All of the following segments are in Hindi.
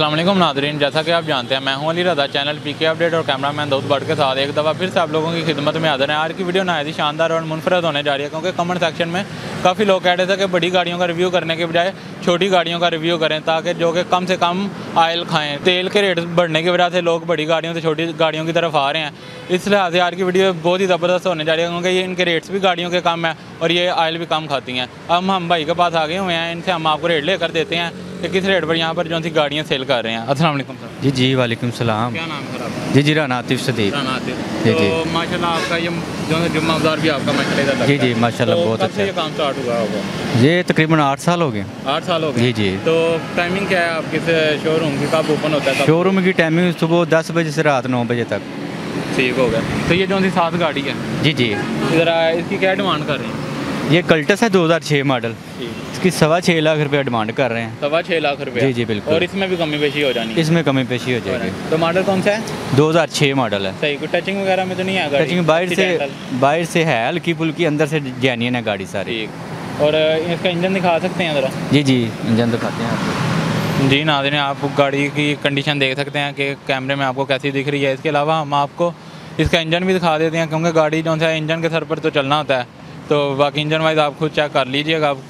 अस्सलाम वालेकुम नाज़रीन, जैसा कि आप जानते हैं मैं हूं अली रज़ा, चैनल पीके अपडेट और कैमरामैन दाऊद भट्ट के साथ एक दफ़ा फिर से आप लोगों की खिदमत में हाज़िर हैं। आज की वीडियो नहायत ही शानदार और मुनफरद होने जा रही है, क्योंकि कमेंट सेक्शन में काफ़ी लोग कह रहे थे कि बड़ी गाड़ियों का रिव्यू करने के बजाय छोटी गाड़ियों का रिव्यू करें, ताकि जो कि कम से कम आयल खाएँ। तेल के रेट बढ़ने की वजह से लोग बड़ी गाड़ियों से छोटी गाड़ियों की तरफ आ रहे हैं। इस लिहाज से आज की वीडियो बहुत ही ज़बरदस्त होने जा रही है, क्योंकि ये इनके रेट्स भी गाड़ियों के कम है और ये आयल भी कम खाती हैं। अब हम भाई के पास आ गए हुए हैं, इनसे हम आपको रेट लेकर देते हैं कि किस रेट पर यहाँ पर जो सी गाड़ियाँ सेल कर रहे हैं। अस्सलाम वालेकुम सर। जी वालेकुम सलाम। क्या नाम है सर आपका? जी रानातिफ सदीक। जी जी। तो माशाल्लाह आपका ये जो जुम्मा बाजार भी आपका माशाल्लाह जी माशाल्लाह तो बहुत अच्छा। ये काम स्टार्ट हुआ होगा? ये तकरीबन 8 साल हो गए। 8 साल हो गए? जी। तो टाइमिंग क्या है आपके शोरूम की, कब ओपन होता है? शोरूम की टाइमिंग सुबह 10 बजे से रात 9 बजे तक। ठीक हो गया। तो ये जो सी 7 गाड़ी है जी इधर इसकी क्या डिमांड कर रहे हैं? ये कल्टस है 2006 मॉडल। इसकी 6.25 लाख रुपये डिमांड कर रहे हैं। 6.25 लाख रुपये? जी बिल्कुल। और इसमें भी कमी पेशी हो जानी है? इसमें कमी पेशी हो जाएगी। तो मॉडल कौन सा है? 2006 मॉडल है। सही। कोई टचिंग वगैरह में तो नहीं है गाड़ी? टचिंग बाहर से है हल्की फुल्की, अंदर से जेन्युइन है गाड़ी सारी। ठीक। और इसका इंजन दिखा सकते हैं ज़रा? जी इंजन दिखाते हैं आपको। जी नाज़रीन, आप गाड़ी की कंडीशन देख सकते हैं कि कैमरे में आपको कैसी दिख रही है। इसके अलावा हम आपको इसका इंजन भी दिखा देते हैं, क्योंकि गाड़ी जो है इंजन के सर पर तो चलना होता है। तो बाकी इंजन वाइज आप खुद चेक कर लीजिएगा। आप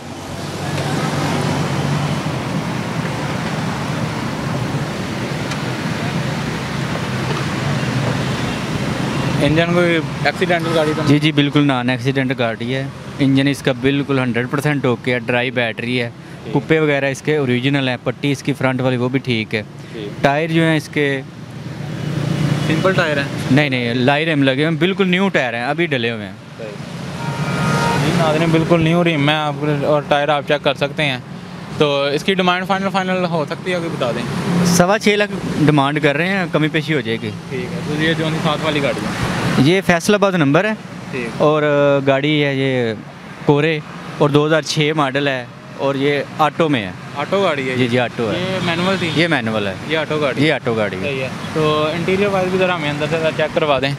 इंजन कोई एक्सीडेंटल गाड़ी तो जी बिल्कुल नॉन एक्सीडेंट गाड़ी है। इंजन इसका बिल्कुल 100% ओके है। ड्राई बैटरी है। कुप्पे वगैरह इसके ओरिजिनल है। पट्टी इसकी फ्रंट वाली वो भी ठीक है। टायर जो है इसके सिंपल टायर है? नहीं लाइट एम लगे हुए, बिल्कुल न्यू टायर हैं, अभी डले हुए हैं। जी नाज़रीन, बिल्कुल न्यू रिम है आप, और टायर आप चेक कर सकते हैं। तो इसकी डिमांड फाइनल हो सकती है, अभी बता दें। 6.25 लाख डिमांड कर रहे हैं, कमी पेशी हो जाएगी। ठीक है। तो ये जो 7 वाली गाड़ी है ये फैसलाबाद नंबर है। ठीक। और गाड़ी है ये कोरे और 2006 मॉडल है, और ये ऑटो में है। ऑटो गाड़ी है? जी ऑटो है। ये मैनुअल थी? ये मैनुअल है। ये ऑटो गाड़ी? ये ऑटो गाड़ी सही है। तो इंटीरियर वाइज भी ज़रा हमें अंदर से चेक करवा दें।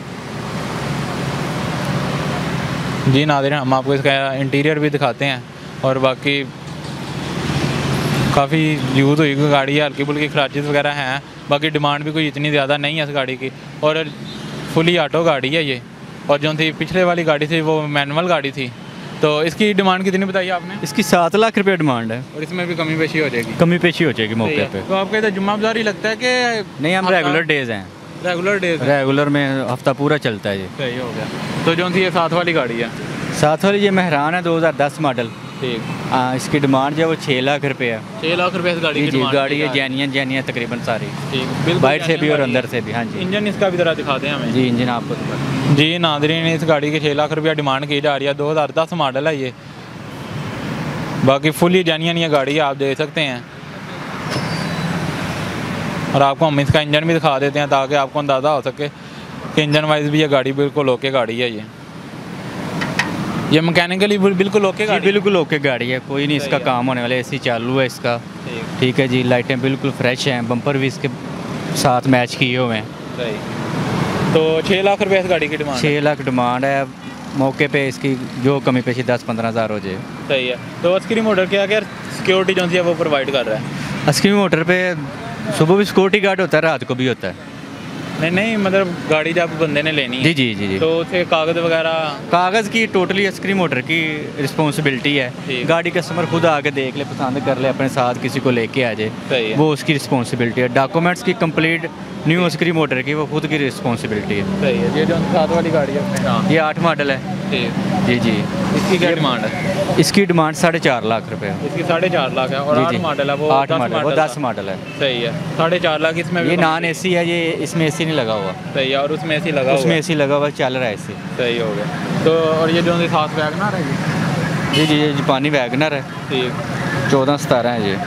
जी नाज़रीन, हम आपको इसका इंटीरियर भी दिखाते हैं, और बाकी काफ़ी यूज़ हुई गाड़ी है, हल्की फुल्की क्रैचेस वगैरह हैं। बाकी डिमांड भी कोई इतनी ज़्यादा नहीं है इस गाड़ी की, और फुली ऑटो गाड़ी है ये। और जो थी पिछले वाली गाड़ी थी वो मैनुअल गाड़ी थी। तो इसकी डिमांड कितनी बताई आपने? इसकी 7 लाख रुपये डिमांड है। और इसमें भी कमी पेशी हो जाएगी? कमी पेशी हो जाएगी मौके पे। तो आपका इधर जुम्मा बाजार ही लगता है कि नहीं? हम रेगुलर डेज हैं। रेगुलर में हफ्ता पूरा चलता है ये। सही हो गया। तो जो थी ये 7 वाली गाड़ी है? 7 वाली ये मेहरान है 2010 मॉडल। ठीक। हाँ, इसकी डिमांड जो है वो 6 लाख रुपये है। 6 लाख रुपये इस गाड़ी की डिमांड? गाड़ी है जेन्युइन तकरीबन सारी। ठीक। बाहर से भी और अंदर से भी। हाँ जी। इंजन इसका भी ज़रा दिखाते हैं हमें। जी इंजन आपको जी नाज़रीन, इस गाड़ी की 6 लाख रुपया डिमांड की जा रही है। 2010 मॉडल है ये। बाकी फुली जेन्युइन ये गाड़ी है, आप देख सकते हैं। और आपको हम इसका इंजन भी दिखा देते हैं, ताकि आपको अंदाज़ा हो सके कि इंजन वाइज भी ये गाड़ी बिल्कुल ओके गाड़ी है। ये मैकेनिकली बिल्कुल ओके गाड़ी? बिल्कुल ओके गाड़ी है, कोई नहीं इसका काम होने वाला। एसी चालू है इसका। ठीक है जी। लाइटें बिल्कुल फ्रेश हैं। बम्पर भी इसके साथ मैच किए हुए हैं। सही। तो 6 लाख रुपये इस गाड़ी की डिमांड? 6 लाख डिमांड है। मौके पे इसकी जो कमी पेशी 10-15 हज़ार हो जाए। सही है। तो अस्करी मोटर क्या सिक्योरिटी जो है वो प्रोवाइड कर रहा है? अस्करी मोटर पे सुबह भी सिक्योरिटी गार्ड होता है, रात को भी होता है। नहीं मतलब गाड़ी जब बंदे ने लेनी है? जी। तो उसे कागज़ वगैरह? कागज़ की टोटली अस्करी मोटर की रिस्पॉन्सिबिलिटी है। गाड़ी कस्टमर खुद आके देख ले, पसंद कर ले, अपने साथ किसी को लेके आ जाए, वो उसकी रिस्पॉन्सिबिलिटी है। डॉक्यूमेंट्स की कंप्लीट न्यू अस्करी मोटर की वो खुद की रिस्पॉन्सिबिलिटी है। सही है। ये जो 7 वाली गाड़ी है ये 8 मॉडल है। जी। इसकी क्या डिमांड है? इसकी डिमांड 4.5 लाख रुपये है। इसकी 4.5 लाख है। और 8 मॉडल है वो? 8 मॉडल, वो 10 मॉडल है। सही है। 4.5 लाख। इसमें ये नॉन एसी है, ये इसमें एसी नहीं लगा हुआ। सही है। और उसमें एसी लगा हुआ? उसमें एसी लगा हुआ, चल रहा है एसी। सही हो गया। तो और ये जो 7 वैगनर है? जी ये जापानी वैगनर है। ठीक। 14-17 है ये।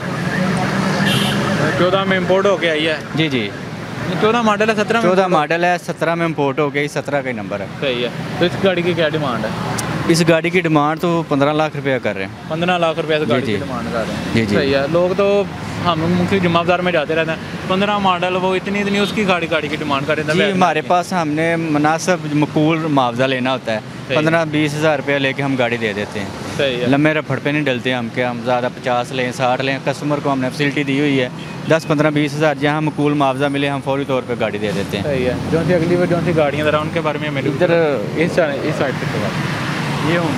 14 में इम्पोर्ट होके आई है? जी 14 मॉडल है? 17 में? 14 मॉडल है, 17 में इम्पोर्ट हो गई, 17 का ही नंबर है। सही है। तो इस गाड़ी की क्या डिमांड है? इस गाड़ी की डिमांड तो 15 लाख रुपये कर रहे हैं। 15 लाख रुपये इस गाड़ी की डिमांड कर रहे हैं? जी। सही है। लोग तो हम लोग मुख्य जुम्मा बाजार में जाते रहते हैं, 15 मॉडल वो इतनी उसकी गाड़ी की डिमांड कर रहे जी। हमारे पास हमने मुनासिब मकूल मुआवजा लेना होता है, 15-20 हज़ार रुपया लेके हम गाड़ी दे देते हैं। सही है। लम्बे रफड़ पे नहीं डलते हम कि हम ज़्यादा 50 लें 60 लें, कस्टमर को हमने फैसिलिटी दी हुई है 10-15-20 हज़ार, जहाँ मकूल मुआवजा मिले हम फौरी तौर पे गाड़ी दे देते हैं। सही है। जो सी अगली बार जो सी गाड़ियाँ ज़रा उनके बारे में मेरे इधर इस साइड पे ये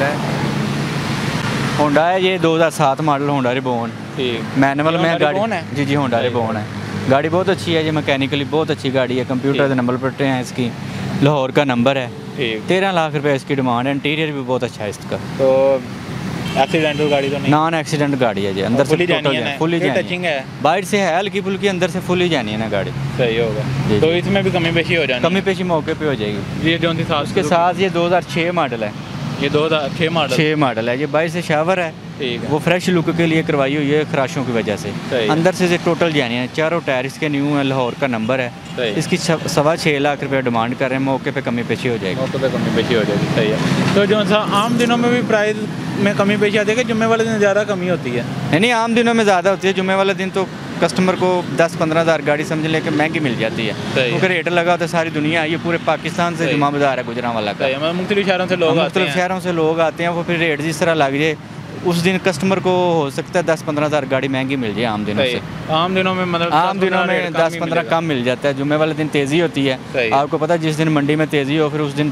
होंडा है, ये 2007 मॉडल होंडा रिबॉन, ठीक मैनुअल में गाड़ी है। जी होंडा रिबॉन है। गाड़ी बहुत अच्छी है, ये मैकेनिकली बहुत अच्छी गाड़ी है, कंप्यूटर के नंबर प्लेटें हैं इसकी, लाहौर का नंबर है, 13 लाख रुपए इसकी डिमांड है। इंटीरियर भी बहुत अच्छा है इसका। तो एक्सीडेंटल गाड़ी तो नहीं? नॉन एक्सीडेंट गाड़ी है जी, अंदर से फुली टचिंग है, बाहर से है हल्की फुल्की, अंदर से फुली जानी है ना गाड़ी। सही होगा। तो इसमें भी कमी पेशी हो जाएगी? कमी पेशी मौके पे हो जाएगी। ये जो उसके साथ ये 2006 मॉडल है, ये 2006 मॉडल है। ये बाहर से शावर है, ठीक है। वो फ्रेश लुक के लिए करवाई हुई है खराशों की वजह से। अंदर से टोटल जानी है, चारों टायर इसके न्यू है, लाहौर का नंबर है। इसकी 6.25 लाख रुपए डिमांड कर रहे हैं, मौके पे कमी पेशी हो जाएगी। मौके पे कमी पेशी हो जाएगी। सही है। तो जो सा आम दिनों में भी प्राइस में कमी पेशी आती है कि जुम्मे वाले दिन ज़्यादा कमी होती है? नहीं, आम दिनों में ज़्यादा होती है। जुम्मे वाले दिन तो कस्टमर को 10-15 हज़ार गाड़ी समझ लेके महंगी मिल जाती है, क्योंकि रेट लगा होता है। सारी दुनिया ये पूरे पाकिस्तान से जुम्मा बाजार है गुजरांवाला का, मुख्तलिफ शहरों से लोग आते हैं। वो फिर रेट जिस तरह लग जाए उस दिन कस्टमर को हो सकता है 10-15 हज़ार गाड़ी महंगी मिल जाए आम दिनों से। आम दिनों में मतलब आम दिनों में 10-15 कम मिल जाता है। जुम्मे वाले दिन तेज़ी होती है, आपको पता है, जिस दिन मंडी में तेज़ी हो फिर उस दिन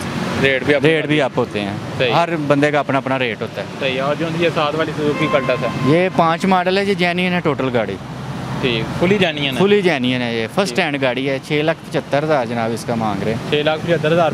रेट भी अप होते हैं। हर बंदे का अपना अपना रेट होता है। सही है। और जो ये 7 वाली सुजुकी कल्टस है, ये 5 मॉडल है, ये जेन्युइन है टोटल गाड़ी, ठीक फुली जेन्युइन है। ये फर्स्ट हैंड गाड़ी है, 6,75,000 जनाब इसका मांग रहे हैं। 6,75,000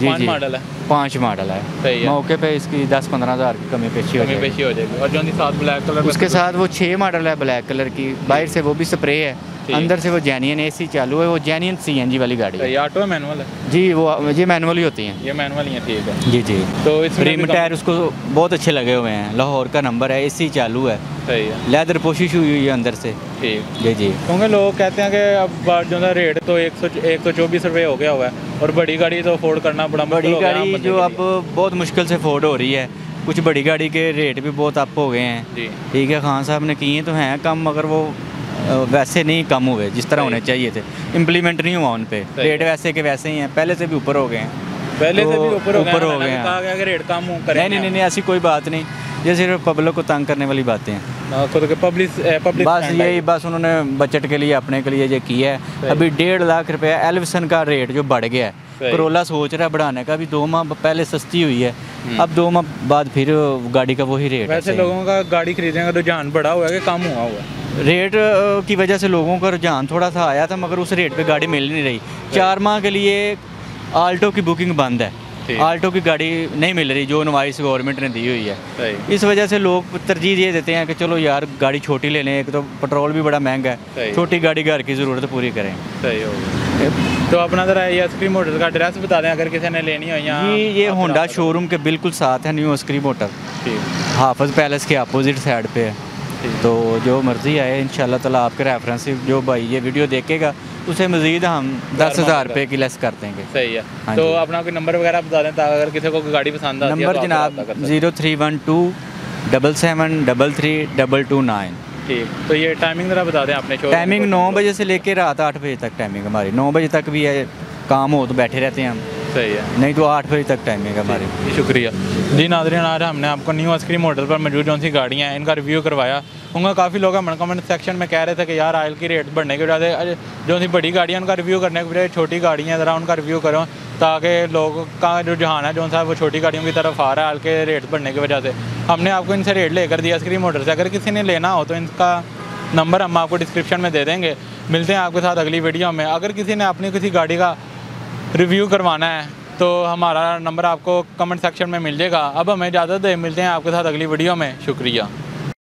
5 मॉडल है। मौके पे इसकी 10-15 हज़ार की कमी पेशी हो जाएगी। और जो साथ ब्लैक कलर, उसके साथ वो 6 मॉडल है ब्लैक कलर की, बाहर से वो भी स्प्रे है, अंदर से वो जेन्युइन AC चालू है। वो जेन्युइन CNG वाली गाड़ी है। ऑटो मैनुअल है जी? वो ये मैनुअल ही होती हैं, ये मैनुअल ही है, ठीक है जी। तो इसमें रिम टायर उसको बहुत अच्छे लगे हुए हैं, लाहौर का नंबर है, AC चालू है, सही है। लेदर पोशिश हुई है अंदर से, ठीक जी। क्योंकि लोग कहते हैं कि अब जो रेट तो 124 रुपये हो गया हुआ है, और बड़ी गाड़ी तो अफोर्ड करना बड़ा बड़ी गाड़ी जो अब बहुत मुश्किल से अफोर्ड हो रही है। कुछ बड़ी गाड़ी के रेट भी बहुत अप हो गए हैं, ठीक है। खान साहब ने किए तो हैं कम, मगर वो वैसे नहीं कम हुए जिस तरह होने चाहिए थे, इम्प्लीमेंट नहीं हुआ उन पे। रेट वैसे के वैसे ही हैं, पहले से भी ऊपर हो गए हैं, पहले से भी ऊपर हो गए हैं। कहा गया कि रेट कम करें। नहीं, ऐसी कोई बात नहीं, ये सिर्फ पब्लिक को तंग करने वाली बातें हैं। पब्लिक बस उन्होंने बजट के लिए अपने के लिए ये किया है। अभी 1.5 लाख रुपये एलिवेशन का रेट जो बढ़ गया है, करोला सोच रहा है बढ़ाने का। अभी 2 माह पहले सस्ती हुई है, अब 2 माह बाद फिर गाड़ी का वही रेट है। वैसे लोगों का गाड़ी खरीदने का रुझान बढ़ा हुआ है कि कम हुआ हुआ है? रेट की वजह से लोगों का रुझान थोड़ा सा आया था, मगर उस रेट पे गाड़ी मिल नहीं रही। 4 माह के लिए आल्टो की बुकिंग बंद है, आल्टो की गाड़ी नहीं मिल रही जो इनवाइस गवर्नमेंट ने दी हुई है। इस वजह से लोग तरजीह ये देते हैं कि चलो यार गाड़ी छोटी ले लें, एक तो पेट्रोल भी बड़ा महंगा है, छोटी गाड़ी घर की ज़रूरत पूरी करें। सही होगा। तो अपना ज़रा ये अस्करी मोटर का एड्रेस बता दें अगर किसी ने लेनी हो यहाँ। ये होंडा शोरूम के बिल्कुल साथ है न्यू अस्करी मोटर, हाफिज़ पैलेस के अपोजिट साइड पे है। तो जो मर्ज़ी आए इंशाल्लाह ताला आपके रेफरेंस से जो भाई ये वीडियो देखेगा उसे मज़ीद हम 10,000 रुपये की लेस कर देंगे। सही है। तो अपना कोई नंबर वगैरह बता दें ताकि अगर किसी को गाड़ी पसंद आती है। नंबर जनाब 0312 77 33 229। ठीक। तो ये टाइमिंग ज़रा बता दें आपने। टाइमिंग 9 बजे से लेकर रात 8 बजे तक टाइमिंग हमारी। 9 बजे तक भी है, काम हो तो बैठे रहते हैं हम, सही है, नहीं तो 8 बजे तक टाइमिंग है हमारी। शुक्रिया जी। नाज़रीन, आज हमने आपको न्यू अस्करी मॉडल पर मौजूद जो सी गाड़ियाँ हैं इनका रिव्यू करवाया। उनका काफ़ी लोग हमारे कमेंट सेक्शन में कह रहे थे कि यार ऑयल की रेट बढ़ने की वजह से जो सी बड़ी गाड़ियाँ उनका रिव्यू करने के बजाय छोटी गाड़ियाँ ज़रा उनका रिव्यू करो, ताकि लोगों का जो रुझान है जो सा वो छोटी गाड़ियों की तरफ आ रहा है ऑयल के रेट बढ़ने की वजह से। हमने आपको इनसे रेट लेकर दिया अस्करी मोटर से। अगर किसी ने लेना हो तो इनका नंबर हम आपको डिस्क्रिप्शन में दे देंगे। मिलते हैं आपके साथ अगली वीडियो में। अगर किसी ने अपनी किसी गाड़ी का रिव्यू करवाना है तो हमारा नंबर आपको कमेंट सेक्शन में मिल जाएगा। अब हमें इजाज़त दें, मिलते हैं आपके साथ अगली वीडियो में। शुक्रिया।